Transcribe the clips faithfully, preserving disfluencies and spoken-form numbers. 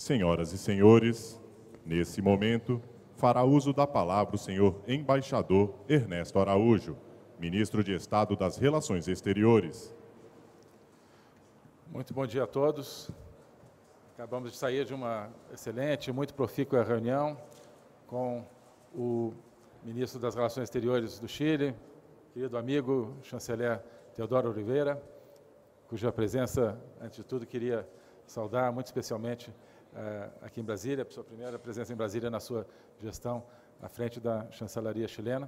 Senhoras e senhores, nesse momento, fará uso da palavra o senhor embaixador Ernesto Araújo, ministro de Estado das Relações Exteriores. Muito bom dia a todos. Acabamos de sair de uma excelente, muito profícua reunião com o ministro das Relações Exteriores do Chile, querido amigo, chanceler Teodoro Oliveira, cuja presença, antes de tudo, queria saudar muito especialmente uh, aqui em Brasília, sua primeira presença em Brasília na sua gestão à frente da chancelaria chilena.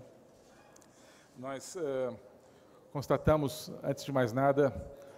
Nós uh, constatamos, antes de mais nada,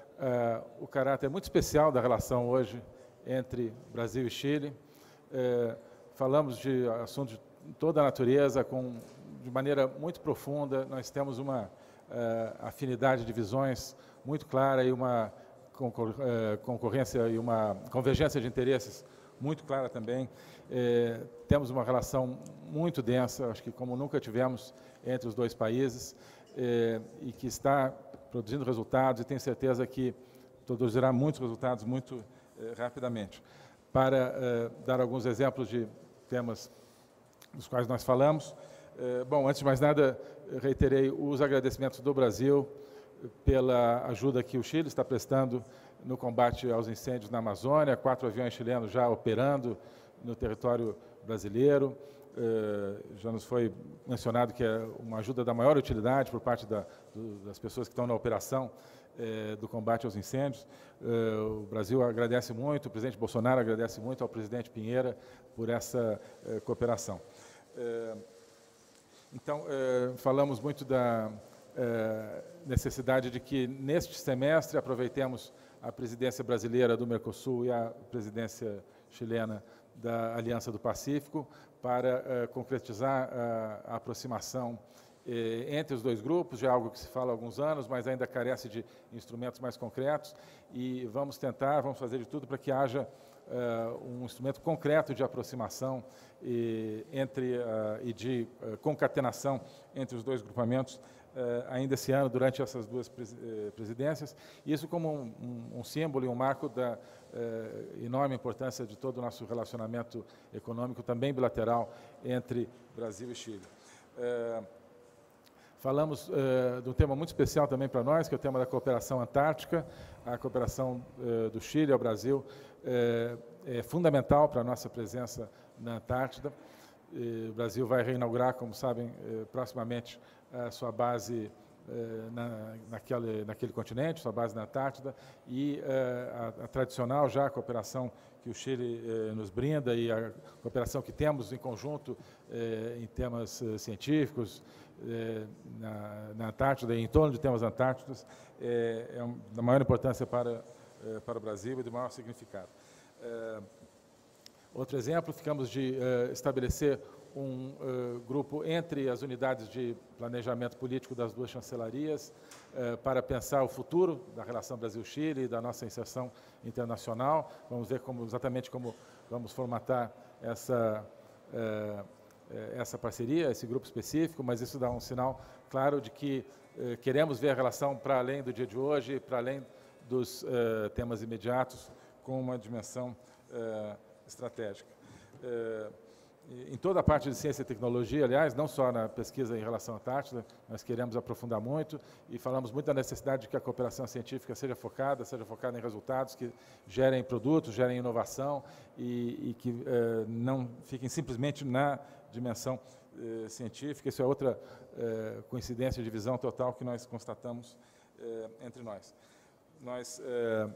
uh, o caráter muito especial da relação hoje entre Brasil e Chile. Uh, falamos de assuntos de toda a natureza, com, de maneira muito profunda. Nós temos uma uh, afinidade de visões muito clara e uma concor uh, concorrência e uma convergência de interesses muito clara também. Eh, temos uma relação muito densa, acho que como nunca tivemos entre os dois países, eh, e que está produzindo resultados, e tenho certeza que produzirá muitos resultados muito eh, rapidamente. Para eh, dar alguns exemplos de temas dos quais nós falamos, eh, bom, antes de mais nada, reiterei os agradecimentos do Brasil pela ajuda que o Chile está prestando no combate aos incêndios na Amazônia, quatro aviões chilenos já operando no território brasileiro. Eh, já nos foi mencionado que é uma ajuda da maior utilidade por parte da, do, das pessoas que estão na operação eh, do combate aos incêndios. Eh, o Brasil agradece muito, o presidente Bolsonaro agradece muito ao presidente Pinheira por essa eh, cooperação. Eh, então, eh, falamos muito da eh, necessidade de que, neste semestre, aproveitemos a presidência brasileira do Mercosul e a presidência chilena da Aliança do Pacífico para uh, concretizar uh, a aproximação eh, entre os dois grupos, já é algo que se fala há alguns anos, mas ainda carece de instrumentos mais concretos, e vamos tentar, vamos fazer de tudo para que haja uh, um instrumento concreto de aproximação e, entre, uh, e de uh, concatenação entre os dois grupamentos Uh, ainda esse ano, durante essas duas presidências, isso como um, um, um símbolo e um marco da uh, enorme importância de todo o nosso relacionamento econômico, também bilateral, entre Brasil e Chile. Uh, falamos uh, de um tema muito especial também para nós, que é o tema da cooperação antártica. A cooperação uh, do Chile ao Brasil uh, é fundamental para a nossa presença na Antártida. Uh, o Brasil vai reinaugurar, como sabem, uh, proximamente, a sua base eh, na, naquele, naquele continente, sua base na Antártida, e eh, a, a tradicional já a cooperação que o Chile eh, nos brinda e a cooperação que temos em conjunto eh, em temas eh, científicos eh, na, na Antártida e em torno de temas antárticos eh, é um, da maior importância para, eh, para o Brasil e do maior significado. Eh, outro exemplo, ficamos de eh, estabelecer um uh, grupo entre as unidades de planejamento político das duas chancelarias uh, para pensar o futuro da relação Brasil-Chile e da nossa inserção internacional. Vamos ver como, exatamente como vamos formatar essa, uh, essa parceria, esse grupo específico, mas isso dá um sinal claro de que uh, queremos ver a relação para além do dia de hoje, para além dos uh, temas imediatos, com uma dimensão uh, estratégica. Uh, Em toda a parte de ciência e tecnologia, aliás, não só na pesquisa em relação à Antártida, nós queremos aprofundar muito e falamos muito da necessidade de que a cooperação científica seja focada, seja focada em resultados que gerem produtos, gerem inovação e, e que eh, não fiquem simplesmente na dimensão eh, científica. Isso é outra eh, coincidência de visão total que nós constatamos eh, entre nós. Nós eh,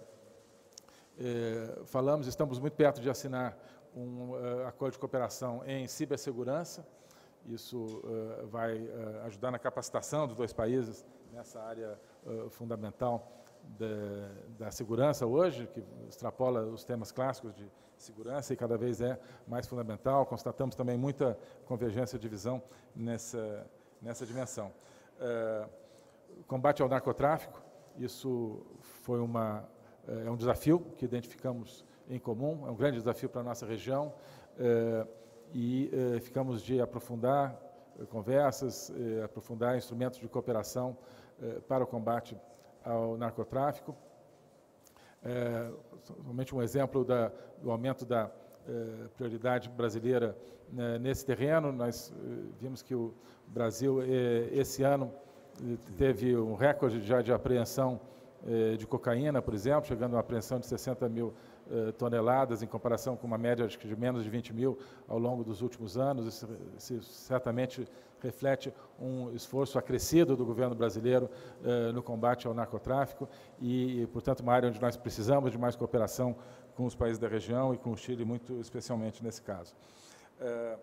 eh, falamos, estamos muito perto de assinar um uh, acordo de cooperação em cibersegurança. Isso uh, vai uh, ajudar na capacitação dos dois países nessa área uh, fundamental da, da segurança hoje, que extrapola os temas clássicos de segurança e cada vez é mais fundamental. Constatamos também muita convergência de visão nessa, nessa dimensão. Uh, combate ao narcotráfico, isso foi uma, uh, é um desafio que identificamos em comum, é um grande desafio para a nossa região eh, e eh, ficamos de aprofundar eh, conversas, eh, aprofundar instrumentos de cooperação eh, para o combate ao narcotráfico. É, somente um exemplo da, do aumento da eh, prioridade brasileira né, nesse terreno. Nós eh, vimos que o Brasil, eh, esse ano, teve um recorde já de apreensão eh, de cocaína, por exemplo, chegando a uma apreensão de sessenta mil eh, toneladas, em comparação com uma média acho que de menos de vinte mil ao longo dos últimos anos. Isso, isso certamente reflete um esforço acrescido do governo brasileiro eh, no combate ao narcotráfico e, portanto, uma área onde nós precisamos de mais cooperação com os países da região e com o Chile, muito especialmente nesse caso. Eh,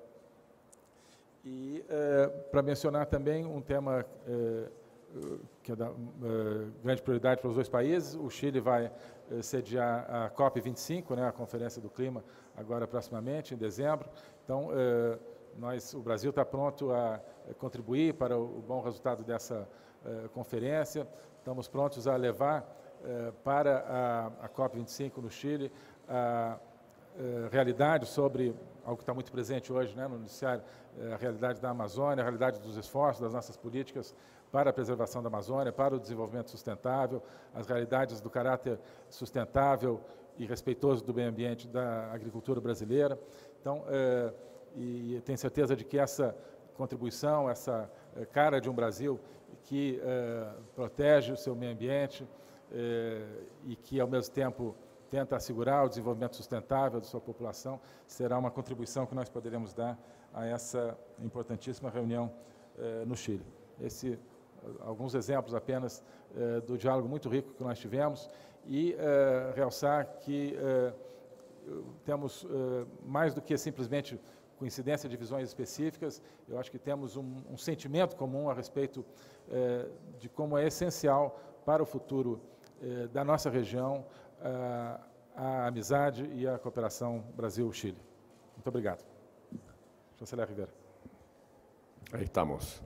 e, eh, para mencionar também um tema eh, que é da eh, grande prioridade para os dois países, o Chile vai eh, sediar a COP vinte e cinco, né, a Conferência do Clima, agora proximamente, em dezembro. Então, eh, nós, o Brasil está pronto a contribuir para o bom resultado dessa eh, conferência. Estamos prontos a levar eh, para a, a COP vinte e cinco no Chile a, a realidade sobre algo que está muito presente hoje, né, no noticiário, a realidade da Amazônia, a realidade dos esforços das nossas políticas para a preservação da Amazônia, para o desenvolvimento sustentável, as realidades do caráter sustentável e respeitoso do meio ambiente da agricultura brasileira. Então, eh, e tenho certeza de que essa contribuição, essa eh, cara de um Brasil que eh, protege o seu meio ambiente eh, e que, ao mesmo tempo, tenta assegurar o desenvolvimento sustentável da sua população, será uma contribuição que nós poderemos dar a essa importantíssima reunião eh, no Chile. Esse, alguns exemplos apenas eh, do diálogo muito rico que nós tivemos e eh, realçar que eh, temos eh, mais do que simplesmente coincidência de visões específicas, eu acho que temos um, um sentimento comum a respeito eh, de como é essencial para o futuro eh, da nossa região a, a amizade e a cooperação Brasil-Chile. Muito obrigado. Chanceler Rivera. Ahí estamos.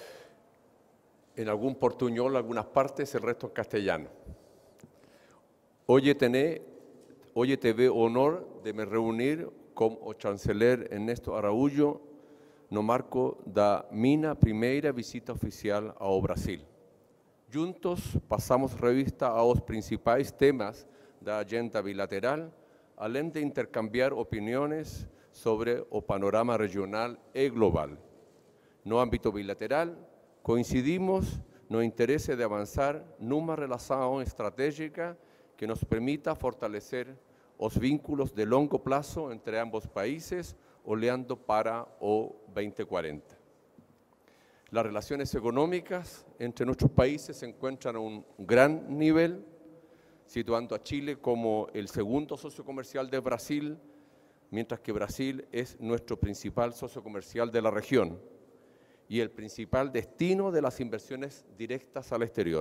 En algún portuñol, algunas partes, el resto en castellano. Hoy tené, hoy tuve honor de me reunir con o chanceler Ernesto Araújo no marco da minha primeira visita oficial ao Brasil. Juntos passamos revista aos principais temas da agenda bilateral, além de intercambiar opiniões sobre o panorama regional e global. No âmbito bilateral, coincidimos no interesse de avançar numa relação estratégica que nos permita fortalecer os vínculos de longo plazo entre ambos países, olhando para o veinte cuarenta. Las relaciones económicas entre nuestros países se encuentran a un gran nivel, situando a Chile como el segundo socio comercial de Brasil, mientras que Brasil es nuestro principal socio comercial de la región y el principal destino de las inversiones directas al exterior.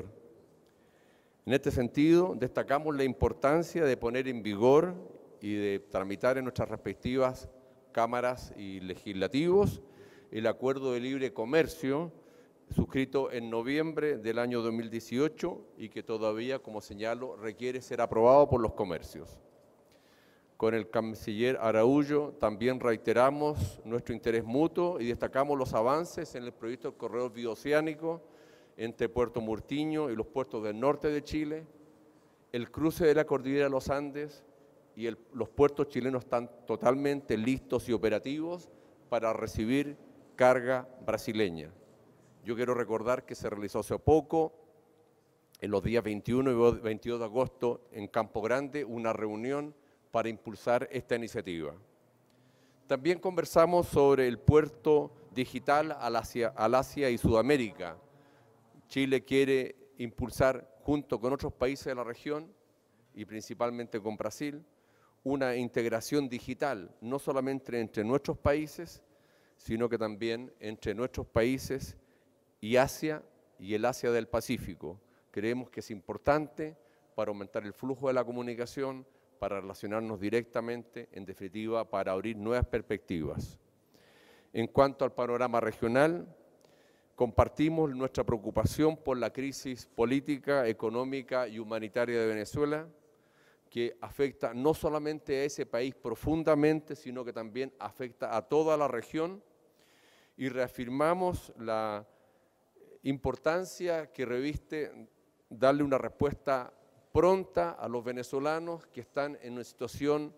En este sentido, destacamos la importancia de poner en vigor y de tramitar en nuestras respectivas cámaras y legislativos el Acuerdo de Libre Comercio suscrito en noviembre del año dos mil dieciocho y que todavía, como señalo, requiere ser aprobado por los comercios. Con el canciller Araújo también reiteramos nuestro interés mutuo y destacamos los avances en el proyecto del corredor bioceánico entre Puerto Murtiño y los puertos del norte de Chile, el cruce de la cordillera de los Andes y el, los puertos chilenos están totalmente listos y operativos para recibir carga brasileña. Yo quiero recordar que se realizó hace poco, en los días veintiuno y veintidós de agosto, en Campo Grande, una reunión para impulsar esta iniciativa. También conversamos sobre el puerto digital al Asia, al Asia y Sudamérica. Chile quiere impulsar, junto con otros países de la región, y principalmente con Brasil, una integración digital, no solamente entre nuestros países, sino que también entre nuestros países y Asia y el Asia del Pacífico. Creemos que es importante para aumentar el flujo de la comunicación, para relacionarnos directamente, en definitiva, para abrir nuevas perspectivas. En cuanto al panorama regional, compartimos nuestra preocupación por la crisis política, económica y humanitaria de Venezuela, que afecta no solamente a ese país profundamente, sino que también afecta a toda la región, y reafirmamos la importancia que reviste darle una respuesta pronta a los venezolanos que están en una situación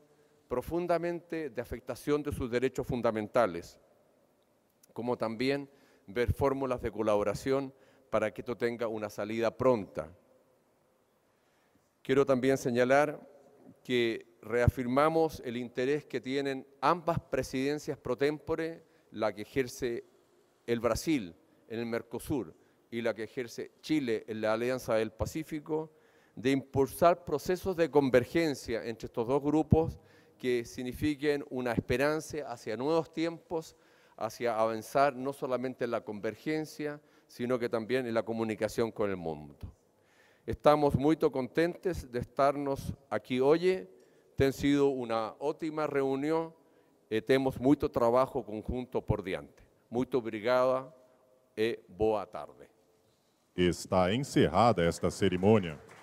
profundamente de afectación de sus derechos fundamentales, como también ver fórmulas de colaboración para que esto tenga una salida pronta. Quiero también señalar que reafirmamos el interés que tienen ambas presidencias pro tempore, la que ejerce el Brasil en el Mercosur y la que ejerce Chile en la Alianza del Pacífico, de impulsar procesos de convergencia entre estos dos grupos que signifiquen una esperanza hacia nuevos tiempos, hacia avanzar no solamente en la convergencia, sino que también en la comunicación con el mundo. Estamos muy contentos de estarnos aquí hoy. Ten sido una ótima reunión e temos muito trabajo conjunto por diante. Muito obrigada e boa tarde. Está encerrada esta cerimônia.